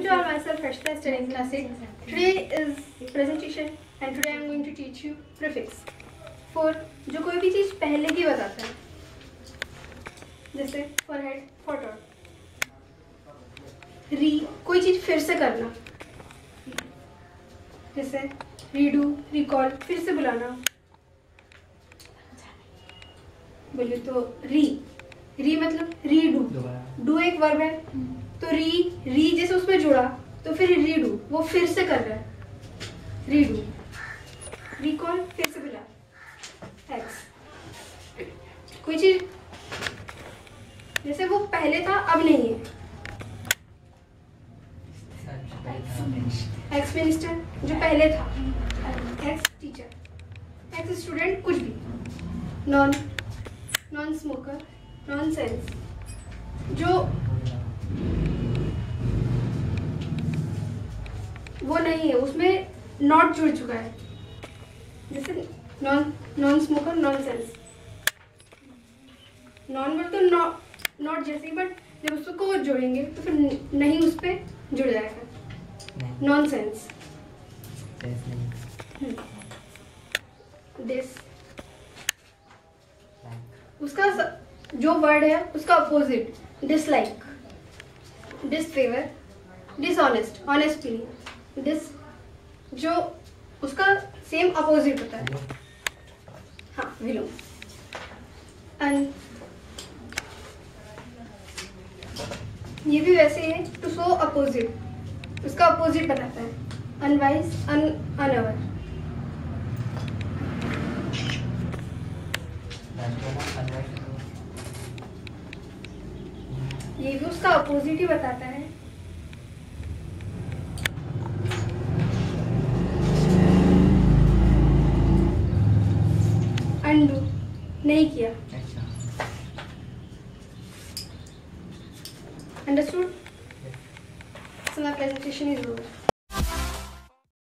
to all, myself Harshita, studying class 8. Today is presentation and today I am going to teach you prefix. For जो कोई भी चीज़ पहले की बताता है, जैसे for head, for dot. री कोई चीज़ फिर से करना, जैसे रीडू, रिकॉल, फिर से बुलाना. बोलिए तो री मतलब रीडू. डू एक वर्ब है, तो री जैसे उसमें जुड़ा तो फिर रीडू, वो फिर से कर रहा है. रीडू, रिकॉल, फिर से बुला. एक्स कोई चीज जैसे वो पहले था अब नहीं है. एक्स मिनिस्टर जो पहले था, एक्स टीचर, एक्स स्टूडेंट, कुछ भी. नॉन स्मोकर, नॉन सेंस जो वो नहीं है, उसमें नॉट जुड़ चुका है. जैसे non smoker, nonsense. Non word तो नॉट जैसे, बट जब उसको जोड़ेंगे तो फिर नहीं उस पर जुड़ जाएगा. Non sense. दिस उसका जो वर्ड है उसका opposite. Dislike, disfavour, dishonest, honest feeling. Dis जो उसका सेम अपोजिट होता है. हाँ, विलोम. एंड ये भी वैसे ही है. टू शो अपोजिट, उसका अपोजिट बताता है. Unwise, unaware. ये भी उसका अपोजिट ही बताता है. अनडू, नहीं किया. Understood? So my presentation is over.